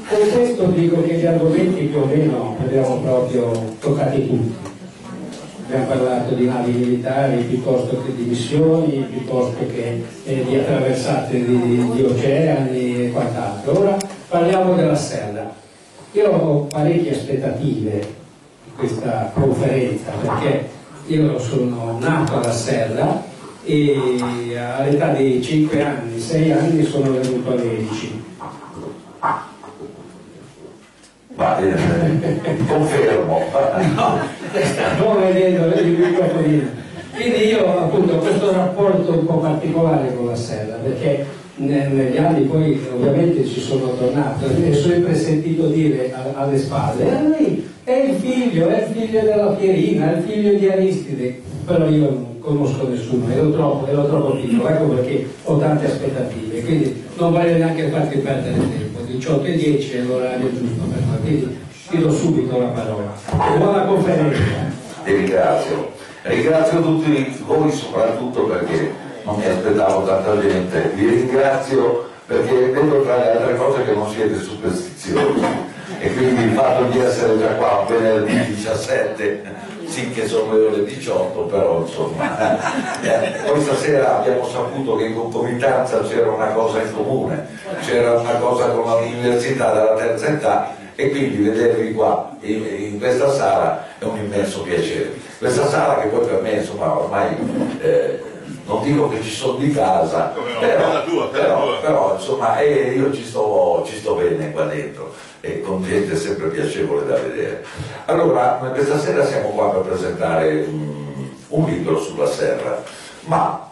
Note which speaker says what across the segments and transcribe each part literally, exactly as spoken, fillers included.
Speaker 1: Con questo dico che gli argomenti più o meno abbiamo proprio toccati tutti. Abbiamo parlato di navi militari piuttosto che di missioni, piuttosto che eh, di attraversate di, di oceani e quant'altro. Ora parliamo della Serra. Io ho parecchie aspettative di questa conferenza, perché io sono nato alla Serra e all'età di cinque anni, sei anni sono venuto a Medici.
Speaker 2: Ma eh, confermo.
Speaker 1: No, non vedendo il microfonino. Quindi io appunto ho questo rapporto un po' particolare con la Serra, perché negli anni poi ovviamente ci sono tornato e ho sempre sentito dire alle spalle eh, lui è il figlio, è il figlio della Pierina, è il figlio di Aristide, però io non conosco nessuno, ero troppo, ero troppo piccolo, ecco perché ho tante aspettative, quindi non voglio neanche farti perdere tempo. Diciotto e dieci è l'orario giusto per me, quindi ti do subito la parola. Buona conferenza.
Speaker 2: Ti ringrazio. Ringrazio tutti voi soprattutto perché non mi aspettavo tanta gente. Vi ringrazio perché vedo tra le altre cose che non siete superstiziosi e quindi il fatto di essere già qua venerdì diciassette, sì che sono le ore diciotto, però insomma eh, poi stasera abbiamo saputo che in concomitanza c'era una cosa in comune, c'era una cosa con l'università della terza età e quindi vedervi qua in, in questa sala è un immenso piacere. Questa sala che poi per me insomma ormai eh, non dico che ci sono di casa, però, però, però insomma eh, io ci sto, ci sto bene qua dentro e con gente sempre piacevole da vedere. Allora, questa sera siamo qua per presentare um, un libro sulla Serra, ma,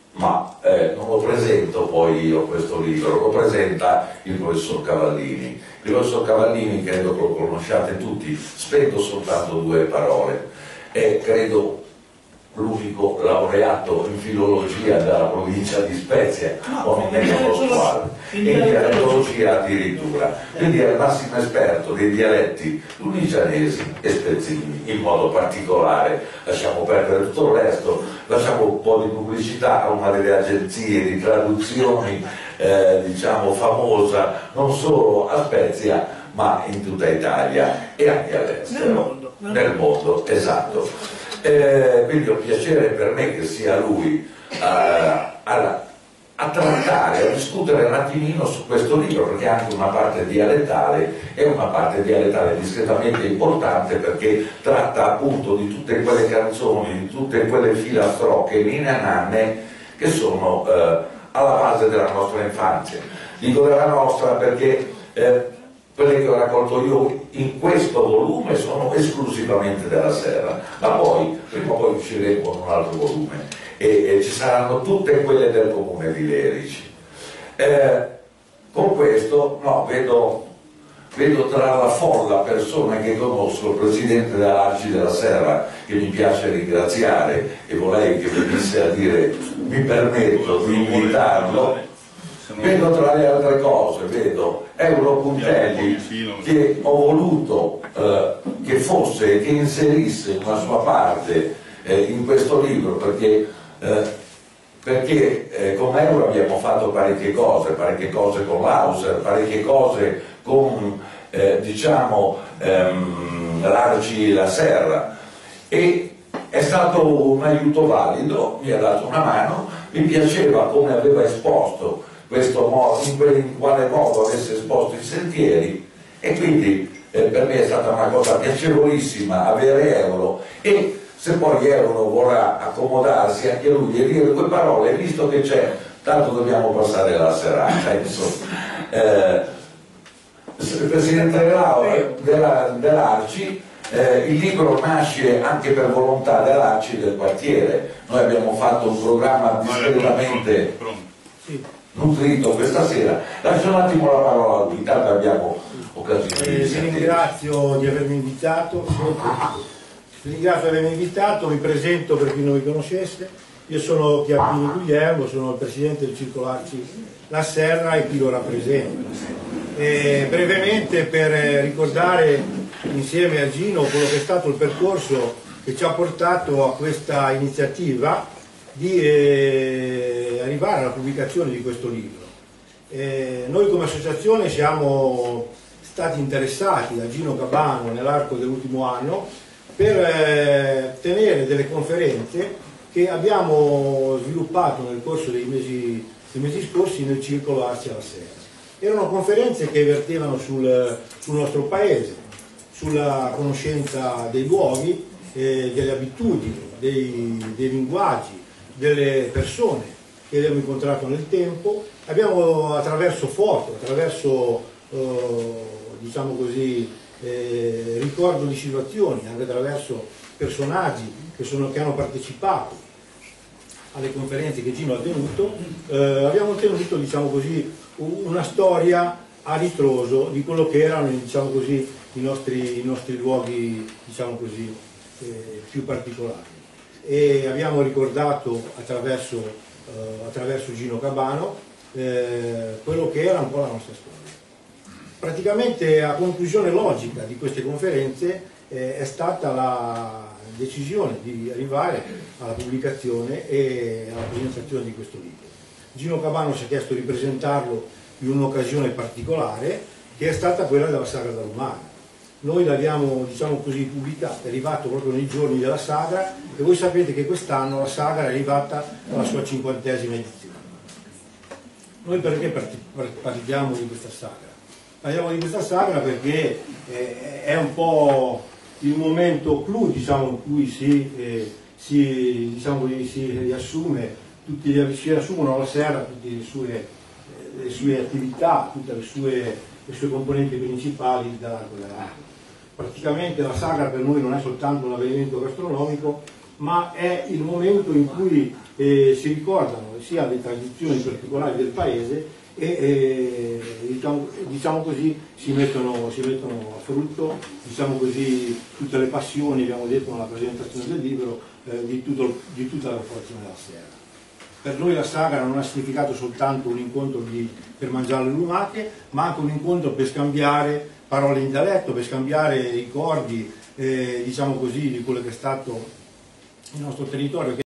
Speaker 2: ma eh, non lo presento poi io questo libro, lo presenta il professor Cavallini. Il professor Cavallini credo che lo conosciate tutti, spendo soltanto due parole, è credo l'unico laureato in filologia della provincia di Spezia, o non è Pasquale, e in dialettologia addirittura, quindi è il massimo esperto dei dialetti lunigianesi e spezzini in modo particolare. Lasciamo perdere tutto il resto, lasciamo un po' di pubblicità a una delle agenzie di traduzioni eh, diciamo famosa non solo a Spezia ma in tutta Italia e anche all'estero, nel mondo, nel nel mondo esatto. Eh, quindi è un piacere per me che sia lui uh, a, a trattare, a discutere un attimino su questo libro, perché ha anche una parte dialettale e una parte dialettale discretamente importante, perché tratta appunto di tutte quelle canzoni, di tutte quelle filastrocche, ninne nanne che sono uh, alla base della nostra infanzia. Dico della nostra perché eh, quelle che ho raccolto io in questo volume sono esclusivamente della Serra, ma poi prima o poi usciremo con un altro volume e, e ci saranno tutte quelle del comune di Lerici. Eh, con questo no, vedo, vedo tra la folla persone che conosco il presidente dell'Arci della Serra, che mi piace ringraziare e vorrei che venisse a dire mi permetto di invitarlo. Vedo tra le altre cose, vedo Euro Puntelli che ho voluto eh, che fosse, che inserisse una sua parte eh, in questo libro, perché, eh, perché eh, con Euro abbiamo fatto parecchie cose, parecchie cose con l'Auser, parecchie cose con eh, diciamo ehm, l'Arci e la Serra, e è stato un aiuto valido, mi ha dato una mano, mi piaceva come aveva esposto questo modo, in, quel, in quale modo avesse esposto i sentieri, e quindi eh, per me è stata una cosa piacevolissima avere Euro, e se poi Euro vorrà accomodarsi anche lui e dire due parole, visto che c'è, tanto dobbiamo passare la serata, insomma. Eh, il Presidente dell'Arci, eh, il libro nasce anche per volontà dell'Arci del quartiere. Noi abbiamo fatto un programma discretamente nutrito questa sera. Lascio un attimo la parola a lui, tanto abbiamo occasione
Speaker 3: eh,
Speaker 2: di
Speaker 3: vi
Speaker 2: sentire.
Speaker 3: ringrazio di avermi invitato, vi ringrazio di avermi invitato, mi presento per chi non mi conoscesse. Io sono Chiappini Guglielmo, sono il presidente del Circolo Arci La Serra e chi lo rappresenta. E brevemente per ricordare insieme a Gino quello che è stato il percorso che ci ha portato a questa iniziativa di eh, arrivare alla pubblicazione di questo libro. Eh, noi come associazione siamo stati interessati da Gino Cabano nell'arco dell'ultimo anno per eh, tenere delle conferenze che abbiamo sviluppato nel corso dei mesi, dei mesi scorsi nel Circolo Arci alla Serra. Erano conferenze che vertevano sul, sul nostro paese, sulla conoscenza dei luoghi, eh, delle abitudini, dei, dei linguaggi, delle persone che abbiamo incontrato nel tempo. Abbiamo attraverso foto, attraverso eh, diciamo così, eh, ricordo di situazioni, anche attraverso personaggi che, sono, che hanno partecipato alle conferenze che Gino ha tenuto, eh, abbiamo ottenuto, diciamo così, una storia a ritroso di quello che erano, diciamo così, i nostri, i nostri luoghi, diciamo così, eh, più particolari. E abbiamo ricordato attraverso, eh, attraverso Gino Cabano eh, quello che era un po' la nostra storia. Praticamente a conclusione logica di queste conferenze eh, è stata la decisione di arrivare alla pubblicazione e alla presentazione di questo libro. Gino Cabano ci ha chiesto di presentarlo in un'occasione particolare, che è stata quella della Sagra da Lumaca. Noi l'abbiamo, diciamo così, pubblicata, è arrivato proprio nei giorni della Sagra, e voi sapete che quest'anno la Sagra è arrivata alla sua cinquantesima edizione. Noi perché parliamo di questa Sagra? Parliamo di questa Sagra perché eh, è un po' il momento clou, diciamo, in cui si, eh, si, diciamo, si riassume, tutti gli, si riassumono alla Serra tutte le sue, eh, le sue attività, tutte le sue, le sue componenti principali dell'arco dell'anno. Praticamente la Sagra per noi non è soltanto un avvenimento gastronomico, ma è il momento in cui eh, si ricordano sia le tradizioni particolari del paese e eh, diciamo, diciamo così si mettono, si mettono a frutto, diciamo così, tutte le passioni, abbiamo detto nella presentazione del libro, eh, di, tutto, di tutta la popolazione della Serra. Per noi la Sagra non ha significato soltanto un incontro di, per mangiare le lumache, ma anche un incontro per scambiare parole in dialetto, per scambiare ricordi, eh, diciamo così, di quello che è stato il nostro territorio.